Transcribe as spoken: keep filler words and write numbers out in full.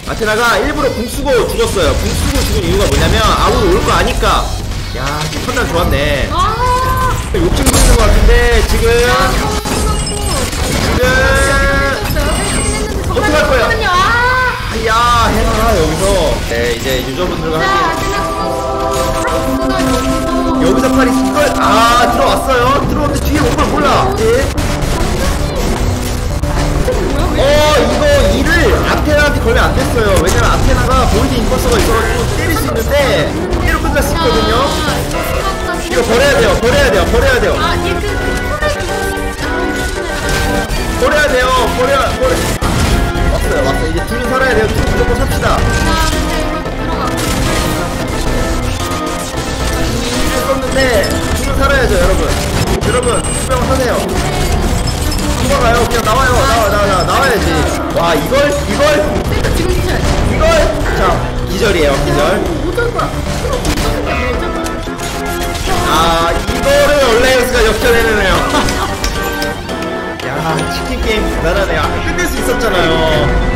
아테나가 일부러 궁 쓰고 죽었어요. 궁 쓰고 죽은 이유가 뭐냐면 아우로 올 거 아니까. 야, 판단 좋았네. 아 욕심 부리는 것 같은데 지금 지금 어떡할 거야? 아, 야, 해놔라 여기서. 네, 이제 유저분들과 함께 여기서 팔이 이걸 아 들어왔어요. 들어왔는데 뒤에 오면 몰라. 예. 어 이거 이를 아테나한테 걸면 안 됐어요. 왜냐면 아테나가 보이드 인버서가 있어가지고 때릴 수 있는데 때로 끝날 수 있거든요. 이거 버려야 돼요. 버려야 돼요. 버려야 돼요. 아, 얘 그, 버려야 돼요. 버려 버려. 아, 왔어요. 왔어요. 이제 둘이 살아야 돼요. 둘 무조건 삽시다. 썼는데 둘은 살아야죠, 여러분. 여러분 수병 하세요. 도망가요. 그냥 나와요. 나와 나와 나와 나와야지. 와 이걸 이걸 지금 기절. 이걸 자 기절이에요. 기절. 어쩔 거야? 아 이거를 얼레이어스가 역전해내네요. 야 치킨 게임 대단하네요. 아까 끝낼 수 있었잖아요.